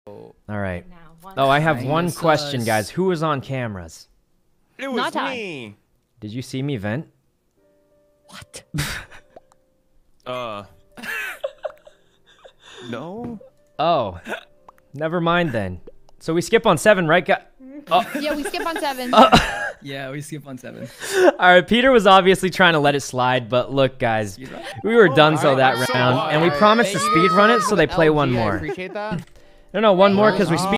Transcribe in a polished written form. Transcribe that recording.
All right. Now, Oh, I have Minus one question, us. guys. Who was on cameras? It was Not I. me. Did you see me vent? What? No. Oh, never mind then. So we skip on 7, right? Yeah, we skip on 7. Yeah, we skip on 7. All right, Peter was obviously trying to let it slide, but look, guys, we were done so that round, and we promised to speed run it, so they play one more. Appreciate that. No, one more because we speed.